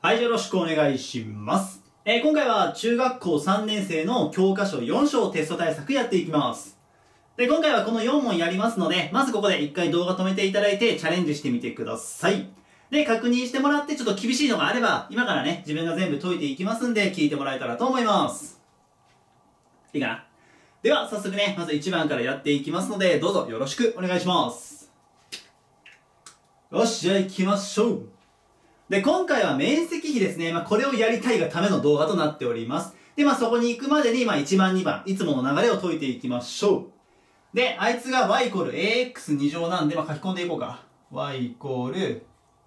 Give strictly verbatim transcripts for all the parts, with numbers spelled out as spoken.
はい、よろしくお願いします。えー、今回は中学校さんねん生の教科書よん章テスト対策やっていきます。で、今回はこのよん問やりますので、まずここでいっかい動画止めていただいてチャレンジしてみてください。で、確認してもらってちょっと厳しいのがあれば、今からね、自分が全部解いていきますんで、聞いてもらえたらと思います。いいかな？では、早速ね、まずいちばんからやっていきますので、どうぞよろしくお願いします。よし、じゃあ行きましょう。で、今回は面積比ですね。まあ、これをやりたいがための動画となっております。で、まあ、そこに行くまでに、まあ、いちばん、にばん、いつもの流れを解いていきましょう。で、あいつが y イコール ax に乗なんで、まあ、書き込んでいこうか。y イコール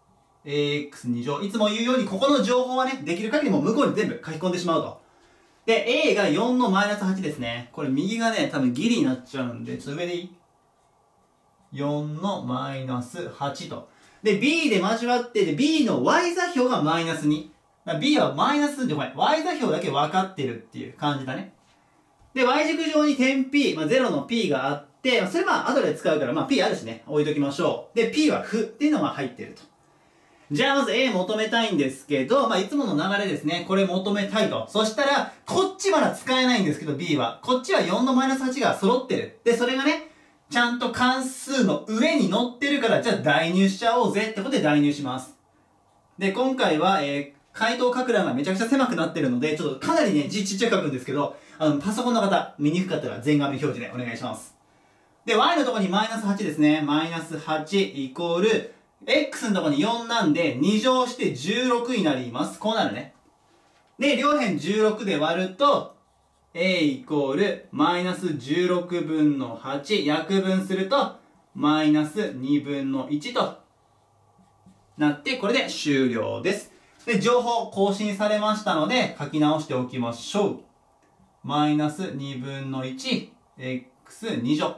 ax に乗。いつも言うように、ここの情報はね、できる限りもう向こうに全部書き込んでしまうと。で、a がよんのマイナスはちですね。これ右がね、多分ギリになっちゃうんで、ちょっと上でいい ?よん のマイナスはちと。で、b で交わって、で、b の y 座標がマイナスに。b はマイナスで、ごめん、y 座標だけ分かってるっていう感じだね。で、y 軸上に点 p、まあ、ゼロの p があって、それまあ後で使うから、まあ p あるしね、置いときましょう。で、p は負っていうのが入ってると。じゃあまず a 求めたいんですけど、まあいつもの流れですね。これ求めたいと。そしたら、こっちまだ使えないんですけど、b は。こっちはよんのマイナスはちが揃ってる。で、それがね、ちゃんと関数の上に乗ってるから、じゃあ代入しちゃおうぜってことで代入します。で、今回は、えー、回答書く欄がめちゃくちゃ狭くなってるので、ちょっとかなりね、字ちっちゃく書くんですけど、あの、パソコンの方、見にくかったら全画面表示でお願いします。で、y のところにマイナスはちですね。マイナスはちイコール、x のところによんなんで、に乗してじゅうろくになります。こうなるね。で、両辺じゅうろくで割ると、a イコールマイナスじゅうろくぶんのはち約分するとマイナスにぶんのいちとなって、これで終了です。で、情報更新されましたので書き直しておきましょう。マイナスにぶんのいち x に乗。だ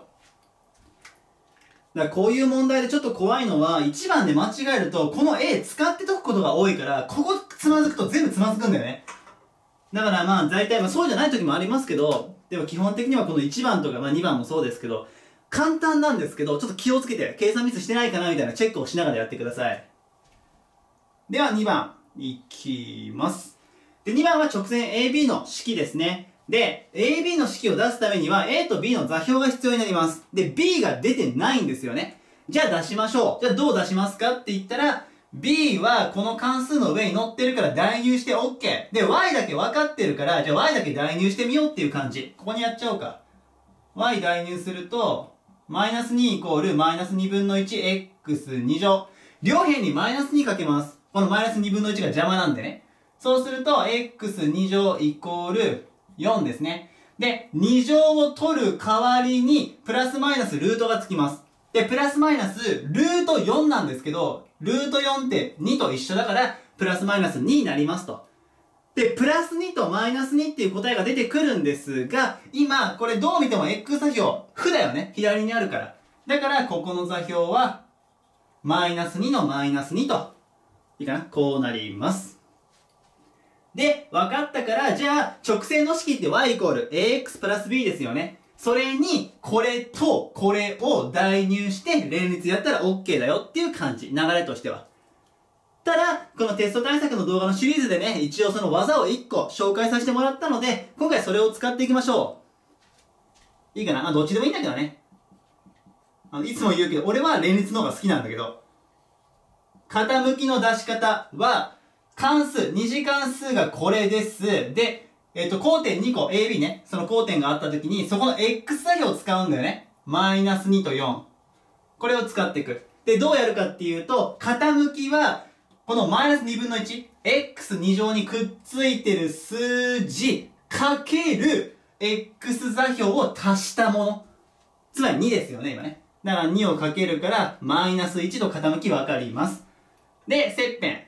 からこういう問題でちょっと怖いのは、いちばんで間違えるとこの a 使って解くことが多いから、ここつまずくと全部つまずくんだよね。だからまあ大体、まあそうじゃない時もありますけど、でも基本的にはこのいちばんとかまあにばんもそうですけど、簡単なんですけど、ちょっと気をつけて、計算ミスしてないかなみたいなチェックをしながらやってください。ではにばんいきます。で、にばんは直線 エービー の式ですね。で、エービー の式を出すためには A と B の座標が必要になります。で、B が出てないんですよね。じゃあ出しましょう。じゃあどう出しますかって言ったら、b はこの関数の上に乗ってるから代入して OK。で、y だけ分かってるから、じゃあ y だけ代入してみようっていう感じ。ここにやっちゃおうか。y 代入すると、マイナスにイコールマイナスにぶんのいち x に乗。両辺にマイナスにかけます。このマイナスにぶんのいちが邪魔なんでね。そうすると、x に乗イコールよんですね。で、に乗を取る代わりに、プラスマイナスルートがつきます。で、プラスマイナスルートよんなんですけど、ルートよんってにと一緒だから、プラスマイナスにになりますと。で、プラスにとマイナスにっていう答えが出てくるんですが、今、これどう見ても x 座標、負だよね。左にあるから。だから、ここの座標は、マイナスにのマイナスにと。いいかな？こうなります。で、分かったから、じゃあ、直線の式って y イコール ax プラス b ですよね。それに、これと、これを代入して、連立やったら OK だよっていう感じ。流れとしては。ただ、このテスト対策の動画のシリーズでね、一応その技をいっこ紹介させてもらったので、今回それを使っていきましょう。いいかな？あ、どっちでもいいんだけどね。あの、いつも言うけど、俺は連立の方が好きなんだけど、傾きの出し方は、関数、二次関数がこれです。で、えっと、交点にこ、エービー ね。その交点があったときに、そこの x 座標を使うんだよね。マイナスにとよん。これを使っていく。で、どうやるかっていうと、傾きは、このマイナスにぶんのいち、x に乗にくっついてる数字、かける x 座標を足したもの。つまりにですよね、今ね。だからにをかけるから、マイナスいちと傾きわかります。で、切片。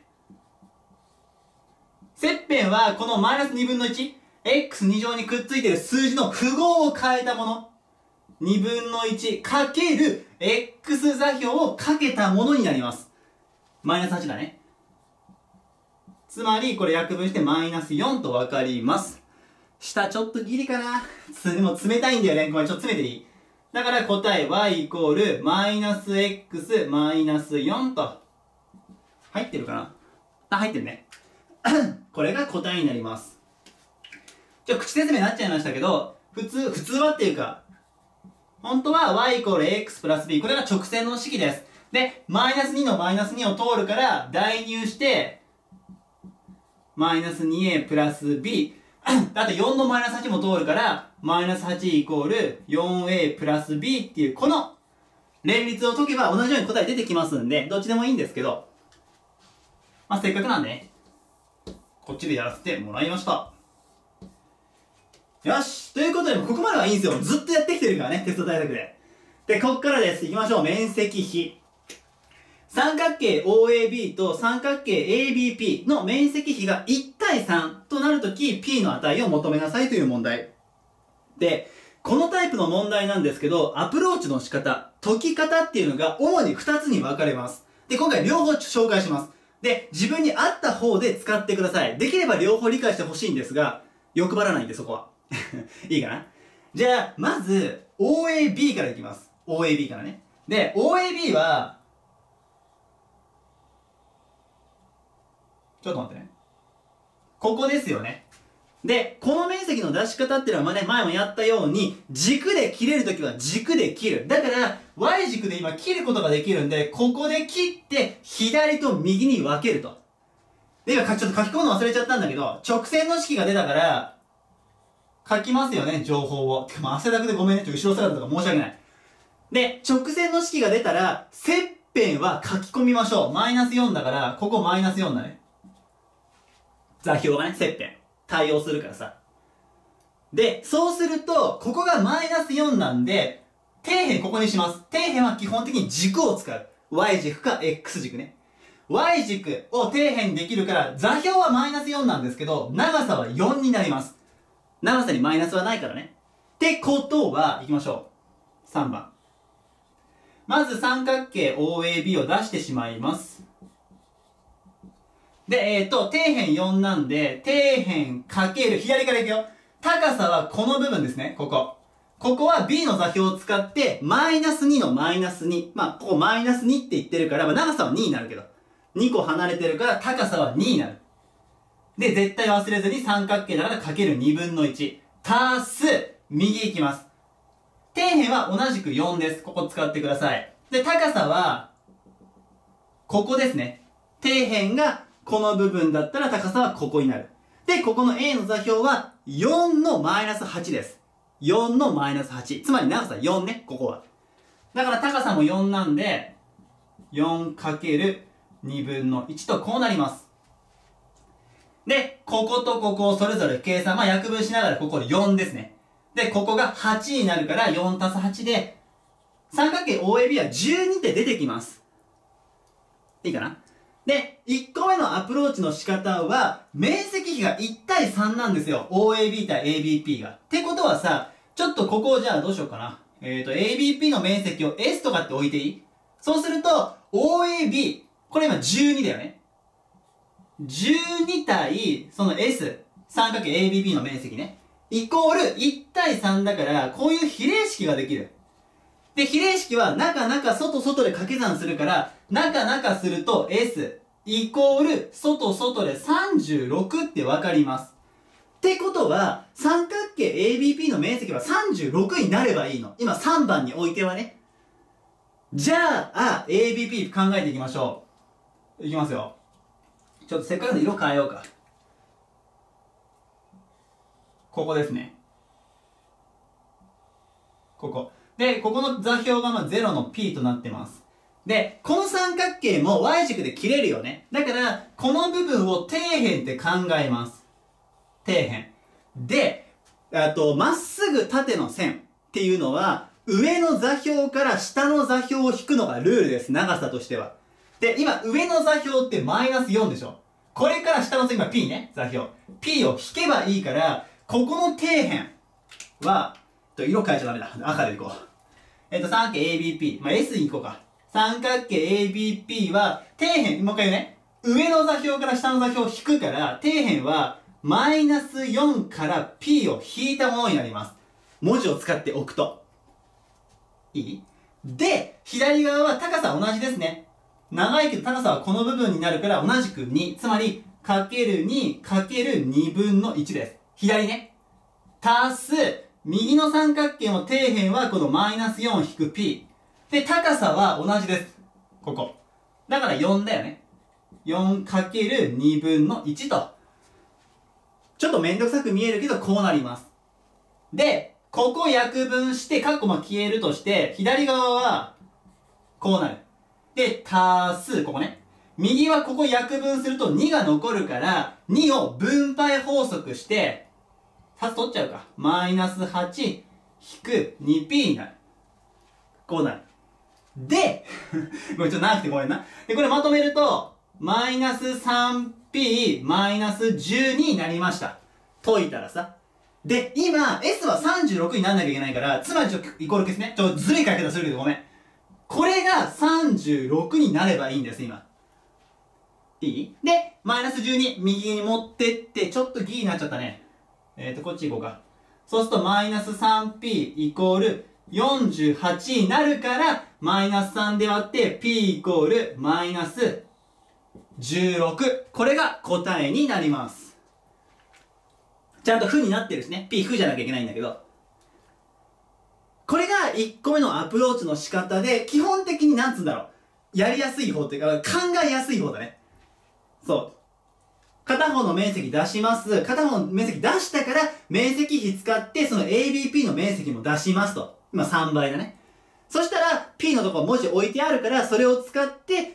切片は、このマイナスにぶんのいち、x に乗にくっついてる数字の符号を変えたもの。にぶんのいちかける x 座標をかけたものになります。マイナスはちだね。つまり、これ約分してマイナスよんとわかります。下ちょっとギリかな。つ、でも冷たいんだよね。ごめん、ちょっと詰めていい？だから答え y イコールマイナス x マイナスよんと。入ってるかなあ、入ってるね。 これが答えになります。ちょ、口説明になっちゃいましたけど、普通、普通はっていうか、本当は y イコール x プラス b。これが直線の式です。で、マイナスにのマイナスにを通るから、代入して、マイナス にエー プラス b。あとよんのマイナスはちも通るから、マイナスはちイコール よんエー プラス b っていう、この連立を解けば同じように答え出てきますんで、どっちでもいいんですけど、まあ、せっかくなんでね、こっちでやらせてもらいました。よしということで、ここまではいいんですよ。ずっとやってきてるからね、テスト対策で。で、こっからです。行きましょう。面積比。三角形 オーエービー と三角形 エービーピー の面積比がいち対さんとなるとき、P の値を求めなさいという問題。で、このタイプの問題なんですけど、アプローチの仕方、解き方っていうのが主にふたつに分かれます。で、今回両方紹介します。で、自分に合った方で使ってください。できれば両方理解してほしいんですが、欲張らないんでそこは。いいかな？じゃあ、まず、オーエービー からいきます。オーエービー からね。で、オーエービー は、ちょっと待ってね。ここですよね。で、この面積の出し方っていうのは、ね、前もやったように、軸で切れるときは軸で切る。だから、Y 軸で今切ることができるんで、ここで切って、左と右に分けると。で、今、ちょっと書き込むの忘れちゃったんだけど、直線の式が出たから、書きますよね、情報を。てか、まあ、汗だくでごめんね、ちょっと後ろ姿とか申し訳ない。で、直線の式が出たら、切片は書き込みましょう。マイナスよんだから、ここマイナスよんだね。座標がね、切片。対応するからさ。で、そうすると、ここがマイナスよんなんで、底辺ここにします。底辺は基本的に軸を使う。Y 軸か X 軸ね。Y 軸を底辺にできるから、座標はマイナスよんなんですけど、長さはよんになります。長さにマイナスはないからね。ってことは、行きましょう。さんばん。まず三角形 オーエービー を出してしまいます。で、えっと、底辺よんなんで、底辺かける、左からいくよ。高さはこの部分ですね、ここ。ここは B の座標を使って、マイナスにのマイナスに。まあ、ここマイナスにって言ってるから、まあ、長さはにになるけど。にこ離れてるから高さはにになる。で、絶対忘れずに三角形だからかけるにぶんのいち。足す、右行きます。底辺は同じくよんです。ここ使ってください。で、高さは、ここですね。底辺がこの部分だったら高さはここになる。で、ここの A の座標はよんのマイナスはちです。よんのマイナスはち。つまり長さよんね、ここは。だから高さもよんなんで、よんかけるにぶんのいちとこうなります。で、こことここをそれぞれ計算、まあ約分しながらここでよんですね。で、ここがはちになるからよんたすはちで、三角形 オーエービー はじゅうにって出てきます。いいかな？で、いっこめのアプローチの仕方は、面積比がいち対さんなんですよ。オーエービー 対 エービーピー が。ってことはさ、ちょっとここをじゃあどうしようかな。えっと、エービーピー の面積を S とかって置いていい？そうすると、オーエービー、これ今じゅうにだよね。じゅうに対、その S、三角形 エービーピー の面積ね。イコールいち対さんだから、こういう比例式ができる。で、比例式は中中外外で掛け算するから、中中すると S イコール外外でさんじゅうろくってわかります。ってことは、三角形 エービーピー の面積はさんじゅうろくになればいいの。今さんばんにおいてはね。じゃあ、エービーピー 考えていきましょう。いきますよ。ちょっとせっかくの色変えようか。ここですね。ここ。で、ここの座標がまあゼロの P となってます。で、この三角形も Y 軸で切れるよね。だから、この部分を底辺って考えます。底辺。で、あと、まっすぐ縦の線っていうのは、上の座標から下の座標を引くのがルールです。長さとしては。で、今、上の座標ってマイナスよんでしょ。これから下の今 P ね、座標。P を引けばいいから、ここの底辺は、色変えちゃダメだ。赤でいこう。えっと、三角形 エービーピー。まあ、S に行こうか。三角形 エービーピー は、底辺、もう一回言うね。上の座標から下の座標を引くから、底辺は、マイナスよんから P を引いたものになります。文字を使っておくと。いい？で、左側は高さ同じですね。長いけど高さはこの部分になるから同じくに。つまり、 かけるにかけるにぶんのいちです。左ね。足す、右の三角形の底辺はこのマイナスよん引く P。で、高さは同じです。ここ。だからよんだよね。よんかけるにぶんのいちと。ちょっとめんどくさく見えるけど、こうなります。で、ここ約分して、カッコも消えるとして、左側は、こうなる。で、足す、ここね。右はここ約分するとにが残るから、にを分配法則して、足す取っちゃうか。マイナスはち引く にピー になる。こうなる。で、ごめん、ちょっと長くてごめんな。で、これまとめると、マイナス さんピー マイナスじゅうにになりました。解いたらさ。で、今、S はさんじゅうろくになんなきゃいけないから、つまりちょっとイコール消すね。ちょっとずるい書き方するけどごめん。これがさんじゅうろくになればいいんです、今。いい？で、マイナスじゅうに、右に持ってって、ちょっとギーになっちゃったね。えーと、こっち行こうか。そうすると、マイナス さんピー イコールよんじゅうはちになるから、マイナスさんで割って、P イコールマイナスじゅうろく。これが答えになります。ちゃんと負になってるしね。P 負じゃなきゃいけないんだけど。これがいっこめのアプローチの仕方で、基本的になんつうんだろう。やりやすい方っていうか、考えやすい方だね。そう。片方の面積出します。片方の面積出したから、面積比使って、その エービーピー の面積も出しますと。今さんばいだね。そしたら、P のところ文字置いてあるから、それを使って、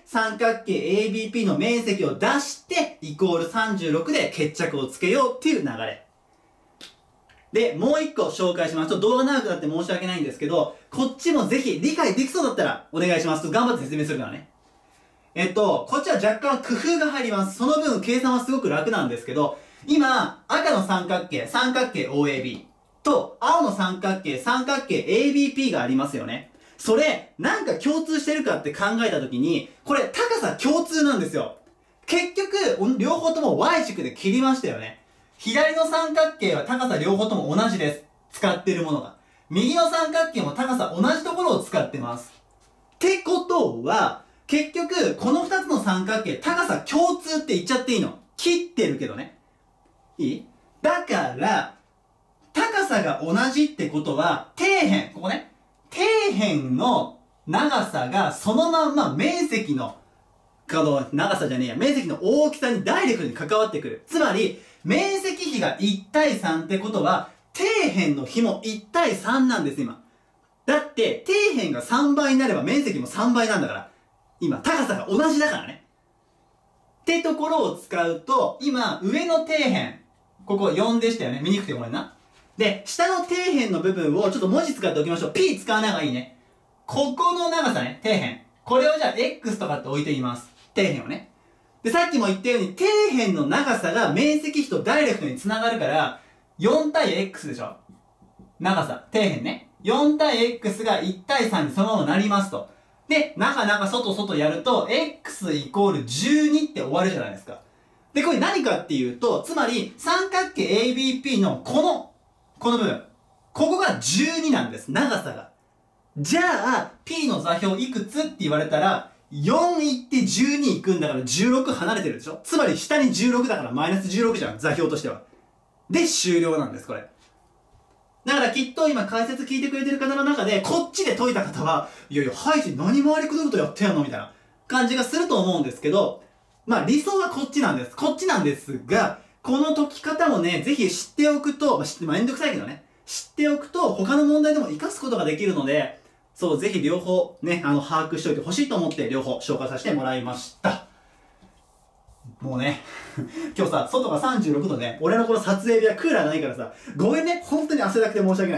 三角形 エービーピー の面積を出して、イコールさんじゅうろくで決着をつけようっていう流れ。で、もう一個紹介します。ちょっと動画長くなって申し訳ないんですけど、こっちもぜひ理解できそうだったらお願いします。ちょっと頑張って説明するからね。えっと、こっちは若干工夫が入ります。その分計算はすごく楽なんですけど、今、赤の三角形、三角形 オーエービー と、青の三角形、三角形 エービーピー がありますよね。それ、なんか共通してるかって考えたときに、これ高さ共通なんですよ。結局、両方とも Y 軸で切りましたよね。左の三角形は高さ両方とも同じです。使ってるものが。右の三角形も高さ同じところを使ってます。ってことは、結局、この二つの三角形、高さ共通って言っちゃっていいの。切ってるけどね。いい？だから、高さが同じってことは、底辺、ここね。底辺の長さがそのまんま面積の、この長さじゃねえや、面積の大きさにダイレクトに関わってくる。つまり、面積比がいち対さんってことは、底辺の比もいち対さんなんです、今。だって、底辺がさんばいになれば面積もさんばいなんだから。今、高さが同じだからね。ってところを使うと、今、上の底辺、ここよんでしたよね。見にくくてごめんな。で、下の底辺の部分をちょっと文字使っておきましょう。P 使わない方がいいね。ここの長さね、底辺。これをじゃあ X とかって置いてみます。底辺をね。で、さっきも言ったように、底辺の長さが面積比とダイレクトに繋がるから、よん対 X でしょ。長さ、底辺ね。よん対 X がいち対さんにそのままなりますと。で、中中外外やると、X イコールじゅうにって終わるじゃないですか。で、これ何かっていうと、つまり、三角形 エービーピー のこの、この部分。ここがじゅうになんです。長さが。じゃあ、P の座標いくつって言われたら、よんいってじゅうにいくんだからじゅうろく離れてるでしょ。つまり下にじゅうろくだからマイナスじゅうろくじゃん。座標としては。で、終了なんです、これ。だからきっと今解説聞いてくれてる方の中で、こっちで解いた方は、いやいや、ハイジ何回りくどいことやってんのみたいな感じがすると思うんですけど、まあ理想はこっちなんです。こっちなんですが、この解き方もね、ぜひ知っておくと、まあ、知って、まあ、めんどくさいけどね。知っておくと、他の問題でも活かすことができるので、そう、ぜひ両方ね、あの、把握しておいてほしいと思って、両方紹介させてもらいました。もうね、今日さ、外がさんじゅうろくどね、俺のこの撮影日はクーラーないからさ、ごめんね、本当に汗だくて申し訳ない。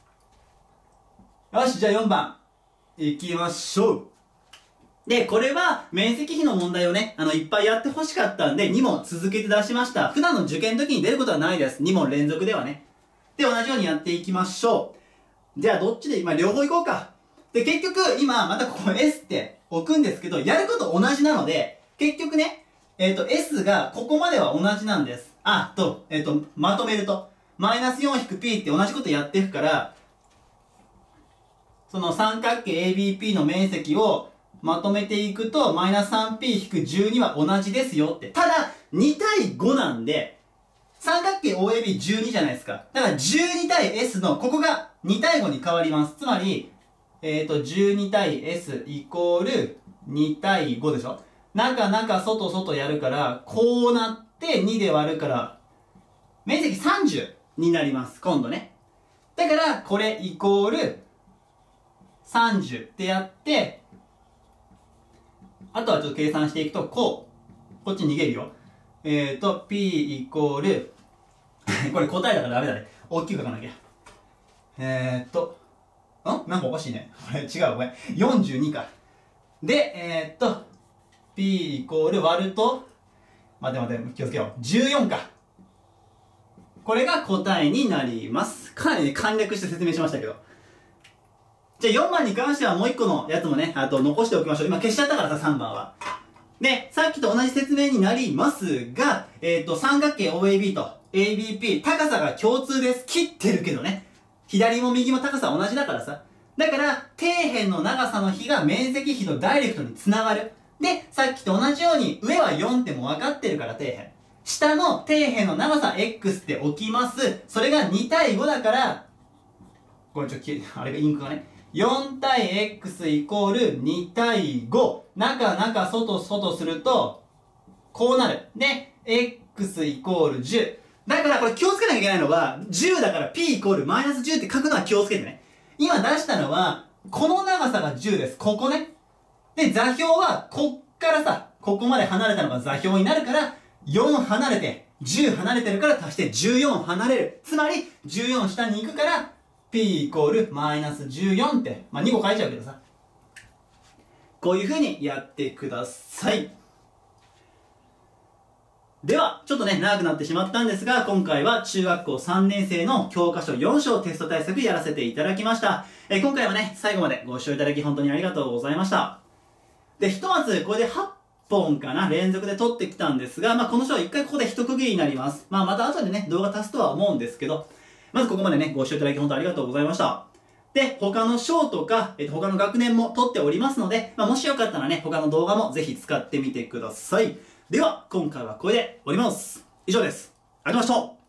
よし、じゃあよんばん、行きましょう。で、これは面積比の問題をね、あの、いっぱいやってほしかったんで、に問続けて出しました。普段の受験の時に出ることはないです。に問連続ではね。で、同じようにやっていきましょう。じゃあ、どっちで、今、両方行こうか。で、結局、今、またここ S って置くんですけど、やること同じなので、結局ね、えっと、S がここまでは同じなんです。あ、と、えっと、まとめると、マイナス よん引く P って同じことやっていくから、その三角形 エービーピー の面積をまとめていくと、マイナス さんピー引くじゅうに は同じですよって。ただ、 に対ごなんで、三角形 オーエービーじゅうに じゃないですか。だからじゅうに対 S の、ここがに対ごに変わります。つまり、えっと、じゅうに対 S イコールに対ごでしょ。中、中、外、外やるから、こうなってにで割るから、面積さんじゅうになります。今度ね。だから、これイコールさんじゅうってやって、あとはちょっと計算していくと、こう。こっち逃げるよ。えっと、P イコール、これ答えだからダメだね。大きく書かなきゃ。えー、っと、んなんかおかしいね。これ違う、ごめん。よんじゅうにか。で、えー、っと、P イコール割ると、待って待って、気をつけよう。じゅうよんか。これが答えになります。かなりね、簡略して説明しましたけど。じゃあよんばんに関してはもういっこのやつもね、あと残しておきましょう。今消しちゃったからさ、さんばんは。で、さっきと同じ説明になりますが、えっと、三角形 オーエービー と エービーピー、高さが共通です。切ってるけどね。左も右も高さ同じだからさ。だから、底辺の長さの比が面積比とダイレクトにつながる。で、さっきと同じように、上はよんっても分かってるから底辺。下の底辺の長さ X って置きます。それがに対ごだから、これちょっと、あれがインクがね。よん対 X イコールに対ご。中、中、外、外すると、こうなる。で、X イコールじゅう。だからこれ気をつけなきゃいけないのは、じゅうだから P イコールマイナスじゅうって書くのは気をつけてね。今出したのは、この長さがじゅうです。ここね。で、座標は、こっからさ、ここまで離れたのが座標になるから、よん離れて、じゅう離れてるから足してじゅうよん離れる。つまり、じゅうよん下に行くから、P イコールマイナスじゅうよんって、まあ、にこ書いちゃうけどさ。こういう風にやってください。では、ちょっとね、長くなってしまったんですが、今回は中学校さんねん生の教科書よん章テスト対策やらせていただきました。えー、今回はね、最後までご視聴いただき本当にありがとうございました。で、ひとまずこれではっぽんかな、連続で撮ってきたんですが、まあ、この章いっかいここで一区切りになります。まあ、また後でね、動画足すとは思うんですけど、まずここまでね、ご視聴いただき本当にありがとうございました。で、他の章とか、えっと、他の学年も撮っておりますので、まあ、もしよかったらね、他の動画もぜひ使ってみてください。では、今回はこれで終わります。以上です。ありがとうございました。